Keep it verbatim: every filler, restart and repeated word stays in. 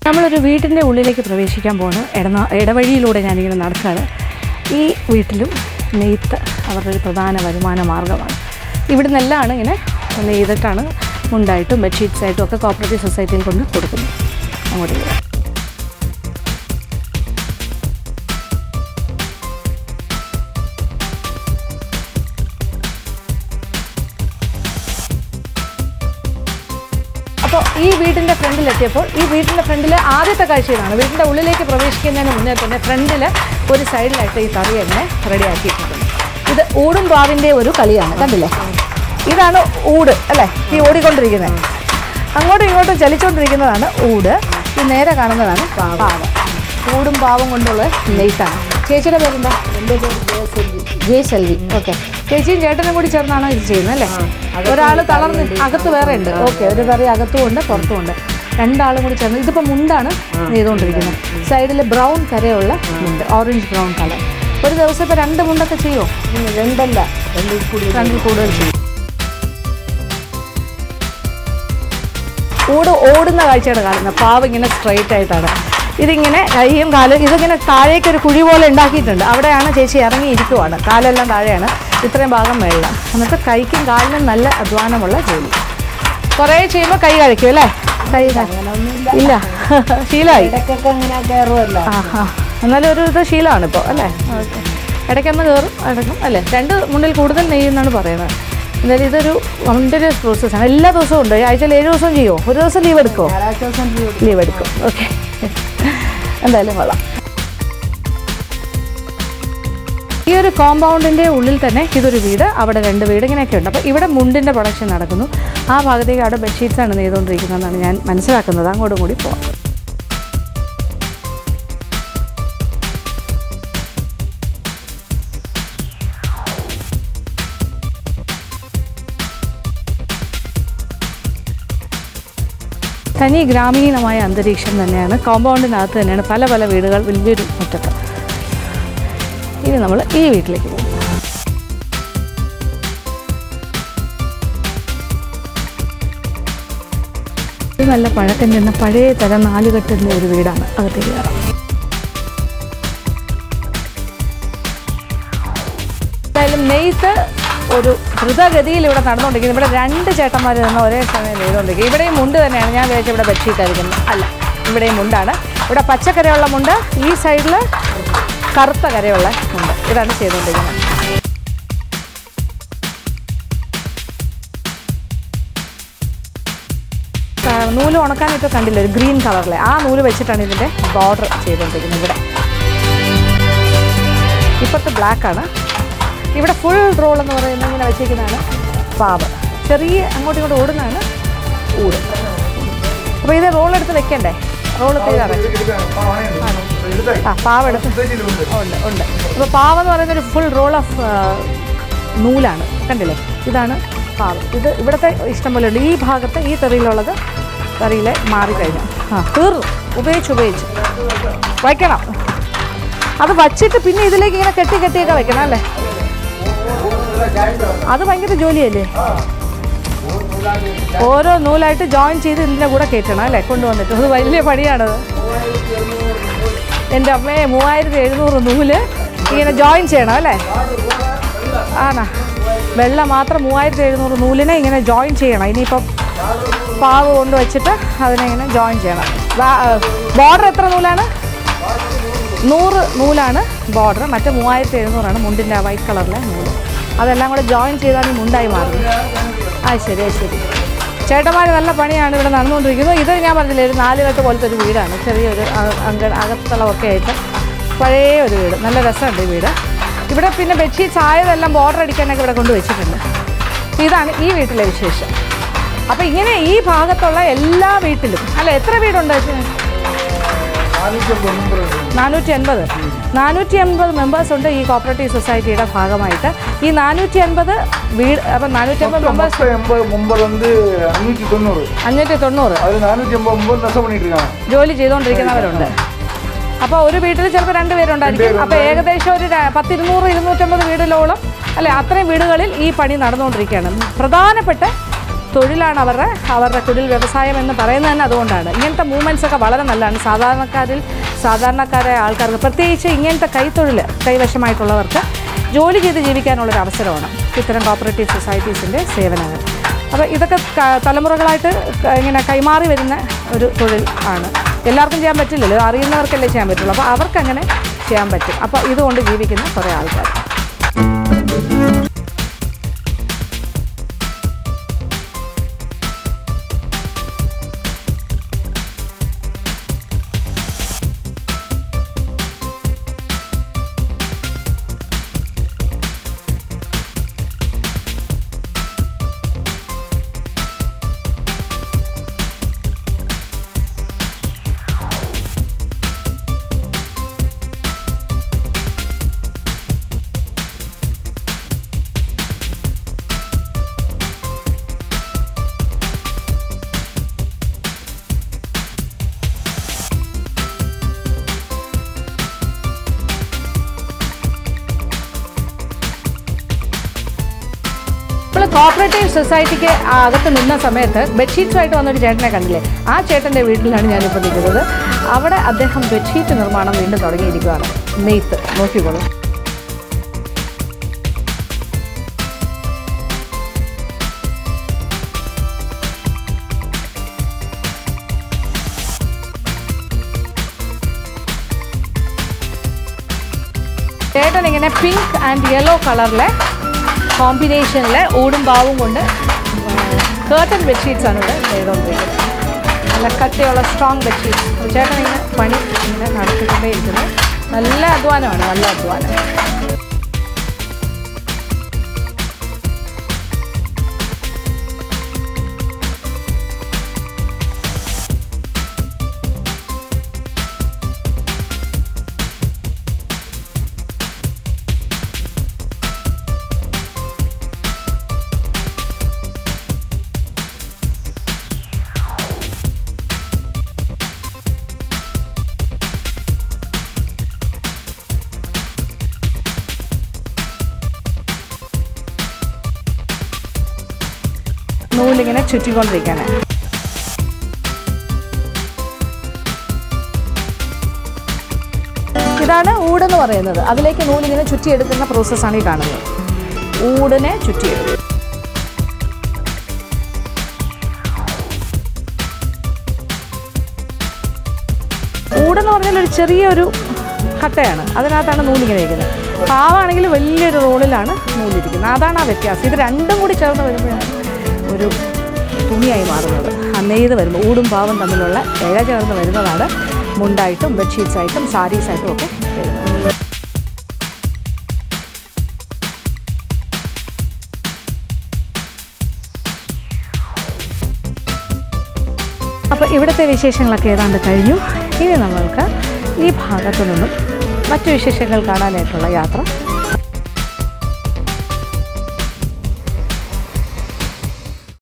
നമ്മളൊരു വീട്ടിൻ്റെ ഉള്ളിലേക്ക് പ്രവേശിക്കാൻ പോകുന്നു. ഇടന ഇടവഴിയിലൂടെ ഞാനിങ്ങനെ നടക്കുകയാണ്. ഈ വീട്ടിലും നെയ്ത്ത് അവരുടെ ഒരു പ്രധാന വരുമാന മാർഗ്ഗമാണ്. ഇവിടെ നിന്നെല്ലാം ഇങ്ങനെ നെയ്തിട്ടാണ് മുണ്ടായിട്ടും ബെഡ്ഷീറ്റ്സായിട്ടും ഒക്കെ കോപ്പറേറ്റീവ് സൊസൈറ്റിയിൽ കൊണ്ട് കൊടുക്കുന്നത്. അങ്ങോട്ട് അപ്പോൾ ഈ വീടിൻ്റെ ഫ്രണ്ടിലെത്തിയപ്പോൾ ഈ വീടിൻ്റെ ഫ്രണ്ടിൽ ആദ്യത്തെ കാഴ്ച ഇതാണ്. വീടിൻ്റെ ഉള്ളിലേക്ക് പ്രവേശിക്കുന്നതിന് മുന്നേ തന്നെ ഫ്രണ്ടിൽ ഒരു സൈഡിലായിട്ട് ഈ കറി എങ്ങനെ റെഡിയാക്കിയിട്ടുണ്ട്. ഇത് ഊടും പാവിൻ്റെ ഒരു കളിയാണ്, കണ്ടില്ലേ? ഇതാണ് ഊട് അല്ലേ, ഈ ഓടിക്കൊണ്ടിരിക്കുന്നത്. അങ്ങോട്ടും ഇങ്ങോട്ടും ചലിച്ചുകൊണ്ടിരിക്കുന്നതാണ് ഊട്. ഈ നേരെ കാണുന്നതാണ് പാവ്. ഊടും പാവും കൊണ്ടുള്ള നെയ്ത്താണ്. ചേച്ചിയുടെ പേരെന്താ? എൻ്റെ പേര് ജെ സെൽവി. ഓക്കെ, ചേച്ചിയും ചേട്ടനും കൂടി ചേർന്നാണോ ഇത് ചെയ്യുന്നത് അല്ലേ? ഒരാൾ തളർന്ന് അകത്ത് വേറെ ഉണ്ട്. ഓക്കെ, ഒരു കറി അകത്തും ഉണ്ട് പുറത്തും ഉണ്ട്, രണ്ടാളും കൂടി ചേർന്ന്. ഇതിപ്പോൾ മുണ്ടാണ് നെയ്തുകൊണ്ടിരിക്കുന്നത്. സൈഡിൽ ബ്രൗൺ കരയുള്ള മുണ്ട്, ഓറഞ്ച് ബ്രൗൺ കളർ. ഒരു ദിവസം ഇപ്പോൾ രണ്ട് മുണ്ടൊക്കെ ചെയ്യുമോ? രണ്ടല്ല, രണ്ടിൽ കൂടുതൽ രണ്ടിൽ കൂടുതൽ ചെയ്യും. ഊട് ഓടുന്ന കാഴ്ചയാണ് കാണുന്നത്. പാവ് ഇങ്ങനെ സ്ട്രെയിറ്റ് ആയിട്ടാണ്. ഇതിങ്ങനെ കൈയും കാലും ഇതിങ്ങനെ താഴേക്കൊരു കുഴി പോലെ ഉണ്ടാക്കിയിട്ടുണ്ട്. അവിടെയാണ് ചേച്ചി ഇറങ്ങിയിരിക്കുവാണ്. കാലെല്ലാം താഴെയാണ്, ഇത്രയും ഭാഗം വെള്ളം. എന്നിട്ട് കൈക്കും കാലിനും നല്ല അധ്വാനമുള്ള ജോലി. കുറേ ചെയ്യുമ്പോൾ കൈ കഴിക്കും അല്ലേ? കൈ ഇല്ല, ശീലമായി. ആ ഹാ, എന്നാലും ഒരു ഇത് ശീലമാണ് ഇപ്പോൾ അല്ലേ? ഓക്കെ, ഇടയ്ക്കൊന്ന് കയറും ഇടയ്ക്കും അല്ലേ? രണ്ട് മുന്നിൽ കൂടുതൽ നെയ്യെന്നാണ് പറയുന്നത്. എന്നാലും ഇതൊരു കണ്ടിന്യൂസ് പ്രോസസ്സാണ്. എല്ലാ ദിവസവും ഉണ്ട്. ആഴ്ചയിൽ ഏഴ് ദിവസം ചെയ്യുമോ? ഒരു ദിവസം ലീവ് എടുക്കുമോ? ലീവ് എടുക്കും. ഓക്കെ, എന്തായാലും കൊള്ളാം. ഈ ഒരു കോമ്പൗണ്ടിൻ്റെ ഉള്ളിൽ തന്നെ ഇതൊരു വീട്, അവിടെ രണ്ട് വീട്, ഇങ്ങനെയൊക്കെ ഉണ്ട്. അപ്പോൾ ഇവിടെ മുണ്ടിൻ്റെ പ്രൊഡക്ഷൻ നടക്കുന്നു. ആ ഭാഗത്തേക്ക് അവിടെ ബെഡ്ഷീറ്റ്സാണ് നെയ്തുകൊണ്ടിരിക്കുന്നതെന്നാണ് ഞാൻ മനസ്സിലാക്കുന്നത്. അങ്ങോട്ടും കൂടി പോവാം. തനി ഗ്രാമീണമായ അന്തരീക്ഷം തന്നെയാണ്. കോമ്പൗണ്ടിനകത്ത് തന്നെയാണ് പല പല വീടുകൾ, വലിയൊരു മുറ്റത്ത്. ഇനി നമ്മൾ ഈ വീട്ടിലേക്ക് പോകും. ഇത് നല്ല പഴക്കം ചെന്ന പഴയ തരം നാലുകെട്ടുന്ന ഒരു വീടാണ്. അകത്തേക്ക് കയറാം. എന്തായാലും നെയ്ത്ത് ഒരു ദ്രുതഗതിയിൽ ഇവിടെ നടന്നുകൊണ്ടിരിക്കുന്നത്. ഇവിടെ രണ്ട് ചേട്ടന്മാർ നിന്ന് ഒരേ സമയം നെയ്തുകൊണ്ടിരിക്കുക. ഇവിടെയും മുണ്ട് തന്നെയാണ്. ഞാൻ വിചാരിച്ചു ഇവിടെ ബെഡ്ഷീറ്റ് ആയിരിക്കുന്നത്. അല്ല, ഇവിടെയും മുണ്ടാണ്. ഇവിടെ പച്ചക്കരയുള്ള മുണ്ട്, ഈ സൈഡിൽ കറുത്ത കരയുള്ള മുണ്ട്. ഇതാണ് ചെയ്തുകൊണ്ടിരിക്കുന്നത്. നൂല് ഉണക്കാനൊക്കെ കണ്ടില്ല, ഒരു ഗ്രീൻ കളറിലെ ആ നൂല് വെച്ചിട്ടാണ് ഇതിൻ്റെ ബോർഡർ ചെയ്തുകൊണ്ടിരിക്കുന്നത്. ഇവിടെ ഇപ്പോഴത്തെ ബ്ലാക്കാണ്. ഇവിടെ ഫുൾ റോൾ എന്ന് പറയുന്നത് ഇങ്ങനെ വെച്ചിരിക്കുന്നതാണ് പാവ്. ചെറിയ അങ്ങോട്ടും ഇങ്ങോട്ട് ഓടുന്നതാണ് ഊട്. അപ്പോൾ ഇത് റോളെടുത്ത് വെക്കണ്ടേ? റോള് ചെയ്താൽ ആ പാവെടുത്ത് ഉണ്ട് ഉണ്ട് അപ്പോൾ പാവെന്ന് പറയുന്നൊരു ഫുൾ റോൾ ഓഫ് നൂലാണ്, കണ്ടില്ലേ? ഇതാണ് പാവ്. ഇത് ഇവിടുത്തെ ഇഷ്ടം പോലെ ഉണ്ട്. ഈ ഭാഗത്ത് ഈ തെറിയിലുള്ളത് തെറിയിൽ മാറിക്കഴിഞ്ഞു. ആ തീർന്നു. ഉപയോഗിച്ച് ഉപയോഗിച്ച് വയ്ക്കണം. അത് വച്ചിട്ട് പിന്നെ ഇതിലേക്ക് ഇങ്ങനെ കെട്ടി കെട്ടിയൊക്കെ വെക്കണം അല്ലേ? അത് ഭയങ്കര ജോലിയല്ലേ? ഓരോ നൂലായിട്ട് ജോയിൻ ചെയ്ത് ഇതിൻ്റെ കൂടെ കയറ്റണം അല്ലേ? കൊണ്ടുവന്നിട്ട് അത് വലിയ പണിയാണത്. എൻ്റെ അമ്മയെ മൂവായിരത്തി എഴുന്നൂറ് നൂല് ഇങ്ങനെ ജോയിൻ ചെയ്യണം അല്ലേ? ആണോ? വെള്ള മാത്രം മൂവായിരത്തി എഴുന്നൂറ് നൂലിനെ ഇങ്ങനെ ജോയിൻ ചെയ്യണം. ഇനിയിപ്പം പാവ് കൊണ്ട് വെച്ചിട്ട് അതിനെ ഇങ്ങനെ ജോയിൻ ചെയ്യണം. ബോർഡർ എത്ര നൂലാണ്? നൂറ് നൂലാണ് ബോർഡർ. മറ്റേ മൂവായിരത്തി എഴുന്നൂറാണ് മുണ്ടിൻ്റെ ആ വൈറ്റ് കളറിലെ നൂല്. അതെല്ലാം കൂടെ ജോയിൻ ചെയ്താൽ ഈ മുണ്ടായി മാറുന്നു. ആ ശരി ആ ശരി. ചേട്ടന്മാർ നല്ല പണിയാണ് ഇവിടെ നടന്നുകൊണ്ടിരിക്കുന്നത്. ഇത് ഞാൻ പറഞ്ഞില്ലേ, ഒരു നാലുകെട്ട് പോലത്തെ ഒരു വീടാണ്. ചെറിയൊരു അങ്ക അകത്തളമൊക്കെ ആയിട്ട് പഴയ ഒരു വീട്. നല്ല രസമുണ്ട് ഈ വീട്. ഇവിടെ പിന്നെ ബെഡ്ഷീറ്റ്സ് ആയതെല്ലാം ബോർഡർ അടിക്കാനൊക്കെ ഇവിടെ കൊണ്ട് വെച്ചിട്ടുണ്ട്. ഇതാണ് ഈ വീട്ടിലെ വിശേഷം. അപ്പോൾ ഇങ്ങനെ ഈ ഭാഗത്തുള്ള എല്ലാ വീട്ടിലും അല്ല, എത്ര വീടുണ്ട്? നാനൂറ്റി അൻപത് നാനൂറ്റി അൻപത് മെമ്പേഴ്സ് ഉണ്ട് ഈ കോപ്പറേറ്റീവ് സൊസൈറ്റിയുടെ ഭാഗമായിട്ട്. ഈ നാനൂറ്റി അൻപത് വീട് അപ്പം നാനൂറ്റി അമ്പത് മെമ്പേഴ്സ് അഞ്ഞൂറ്റി തൊണ്ണൂറ് ജോലി ചെയ്തുകൊണ്ടിരിക്കുന്നവരുണ്ട്. അപ്പോൾ ഒരു വീട്ടിൽ ചിലപ്പോൾ രണ്ട് പേരുണ്ടായിരിക്കും. അപ്പോൾ ഏകദേശം ഒരു പത്തിരുന്നൂറ് ഇരുന്നൂറ്റമ്പത് വീടിലോളം അല്ലെ, അത്രയും വീടുകളിൽ ഈ പണി നടന്നുകൊണ്ടിരിക്കുകയാണ്. പ്രധാനപ്പെട്ട തൊഴിലാണ് അവരുടെ അവരുടെ കുടിൽ വ്യവസായം എന്ന് പറയുന്നത് തന്നെ അതുകൊണ്ടാണ്. ഇങ്ങനത്തെ മൂവ്മെൻറ്റ്സ് ഒക്കെ വളരെ നല്ലതാണ്. സാധാരണക്കാരിൽ സാധാരണക്കാരായ ആൾക്കാർക്ക്, പ്രത്യേകിച്ച് ഇങ്ങനത്തെ കൈത്തൊഴിൽ കൈവശമായിട്ടുള്ളവർക്ക് ജോലി ചെയ്ത് ജീവിക്കാനുള്ളൊരു അവസരമാണ് ഇത്തരം കോപ്പറേറ്റീവ് സൊസൈറ്റീസിൻ്റെ സേവനങ്ങൾ. അപ്പോൾ ഇതൊക്കെ തലമുറകളായിട്ട് ഇങ്ങനെ കൈമാറി വരുന്ന ഒരു തൊഴിൽ ആണ്. എല്ലാവർക്കും ചെയ്യാൻ പറ്റില്ലല്ലോ, അറിയുന്നവർക്കല്ലേ ചെയ്യാൻ പറ്റുള്ളൂ. അപ്പോൾ അവർക്കങ്ങനെ ചെയ്യാൻ പറ്റും. അപ്പോൾ ഇതുകൊണ്ട് ജീവിക്കുന്ന കുറേ ആൾക്കാർ. കോപ്പറേറ്റീവ് സൊസൈറ്റിക്ക് അകത്ത് നിന്ന സമയത്ത് ബെഡ്ഷീറ്റ്സുമായിട്ട് വന്നൊരു ചേട്ടനെ കണ്ടില്ലേ, ആ ചേട്ടൻ്റെ വീട്ടിലാണ് ഞാനിപ്പോൾ നിൽക്കുന്നത്. അവിടെ അദ്ദേഹം ബെഡ്ഷീറ്റ് നിർമ്മാണം വീണ്ടും തുടങ്ങിയിരിക്കുകയാണ്. നെയ്ത്ത് നോക്കിക്കോളൂ. ചേട്ടൻ ഇങ്ങനെ പിങ്ക് ആൻഡ് യെല്ലോ കളറിലെ കോമ്പിനേഷനിലെ ഊടും പാവും കൊണ്ട് കേർട്ടൻ ബെഡ്ഷീറ്റ്സാണ് ഇവിടെ ചെയ്തുകൊണ്ടിരിക്കുന്നത്. നല്ല കട്ടിയുള്ള സ്ട്രോങ് ബെഡ്ഷീറ്റ്സ്. ചേട്ടൻ ഇങ്ങനെ പണി ഇങ്ങനെ നടത്തിക്കൊണ്ടേയിരിക്കുന്നത്. നല്ല അധ്വാനമാണ്, നല്ല അധ്വാനം. നൂലിങ്ങനെ ചുറ്റിക്കൊണ്ടിരിക്കാനാണ്. ഇതാണ് ഊടെന്ന് പറയുന്നത്. അതിലേക്ക് നൂലിങ്ങനെ ചുറ്റിയെടുക്കുന്ന പ്രോസസ്സാണ് ഈ കാണുന്നത്. ഊടിനെ ചുറ്റിയെടുക്കുക. ഊടെന്ന് പറഞ്ഞാൽ ഒരു ചെറിയൊരു കട്ടയാണ്, അതിനകത്താണ് നൂലിങ്ങനെ ഇരിക്കുന്നത്. പാവാണെങ്കിൽ വലിയൊരു റോളിലാണ് നൂലിരിക്കുന്നത്. അതാണ് ആ വ്യത്യാസം. ഇത് രണ്ടും കൂടി ചേർന്ന് വരുമ്പോഴാണ് ഒരു തുണിയായി മാറുന്നത്. ആ നെയ്ത് വരുമ്പോൾ ഊടും പാവും തമ്മിലുള്ള ഇഴ ചേർന്ന് വരുന്നതാണ് മുണ്ടായിട്ടും ബെഡ്ഷീറ്റ്സായിട്ടും സാരീസായിട്ടും ഒക്കെ വരുന്നത്. അപ്പോൾ ഇവിടുത്തെ വിശേഷങ്ങളൊക്കെ ഏതാണ്ട് കഴിഞ്ഞു. ഇനി നമ്മൾക്ക് ഈ ഭാഗത്തു നിന്നും മറ്റു വിശേഷങ്ങൾ കാണാനായിട്ടുള്ള യാത്ര